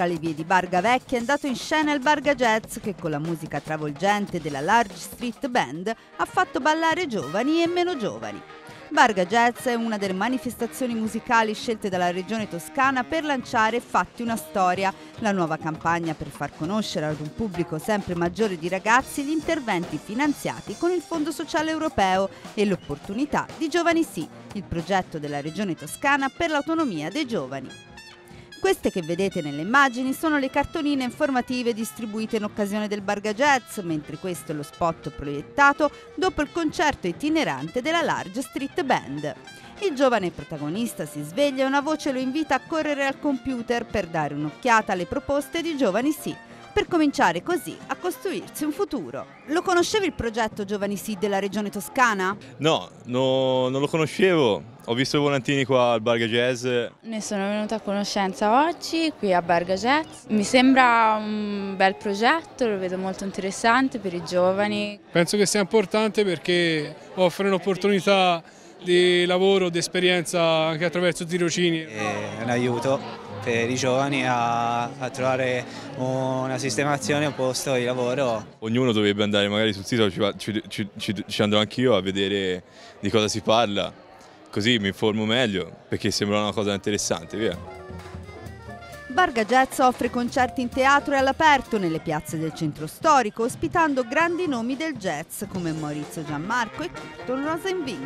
tra le vie di Barga Vecchia è andato in scena il Barga Jazz, che con la musica travolgente della Large Street Band ha fatto ballare giovani e meno giovani. Barga Jazz è una delle manifestazioni musicali scelte dalla Regione Toscana per lanciare Fatti una storia, la nuova campagna per far conoscere ad un pubblico sempre maggiore di ragazzi gli interventi finanziati con il Fondo Sociale Europeo e l'opportunità di Giovani Sì, il progetto della Regione Toscana per l'autonomia dei giovani. Queste che vedete nelle immagini sono le cartoline informative distribuite in occasione del Barga Jazz, mentre questo è lo spot proiettato dopo il concerto itinerante della Large Street Band. Il giovane protagonista si sveglia e una voce lo invita a correre al computer per dare un'occhiata alle proposte di Giovani Sì, per cominciare così a costruirsi un futuro. Lo conoscevi il progetto Giovani Sì della Regione Toscana? No, non lo conoscevo. Ho visto i volantini qua al Barga Jazz. Ne sono venuta a conoscenza oggi qui a Barga Jazz. Mi sembra un bel progetto, lo vedo molto interessante per i giovani. Penso che sia importante perché offre un'opportunità di lavoro, di esperienza anche attraverso tirocini. È un aiuto per i giovani a trovare una sistemazione, un posto di lavoro. Ognuno dovrebbe andare magari sul sito, ci andrò anch'io a vedere di cosa si parla, così mi informo meglio, perché sembra una cosa interessante, via. Barga Jazz offre concerti in teatro e all'aperto nelle piazze del centro storico, ospitando grandi nomi del jazz come Maurizio Gianmarco e Curton Rosenvink.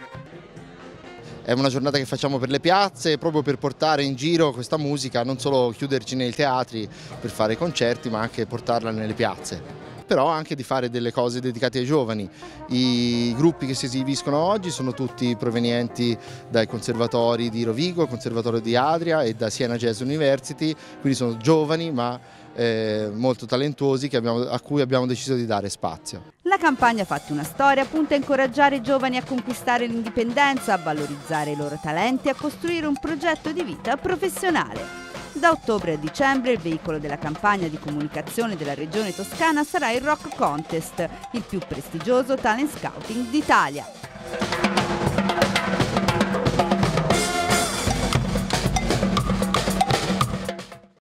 È una giornata che facciamo per le piazze proprio per portare in giro questa musica, non solo chiuderci nei teatri per fare concerti, ma anche portarla nelle piazze. Però anche di fare delle cose dedicate ai giovani. I gruppi che si esibiscono oggi sono tutti provenienti dai conservatori di Rovigo, Conservatorio di Adria e da Siena Jazz University, quindi sono giovani ma molto talentuosi a cui abbiamo deciso di dare spazio. La campagna Fatti una storia punta a incoraggiare i giovani a conquistare l'indipendenza, a valorizzare i loro talenti e a costruire un progetto di vita professionale. Da ottobre a dicembre il veicolo della campagna di comunicazione della Regione Toscana sarà il Rock Contest, il più prestigioso talent scouting d'Italia.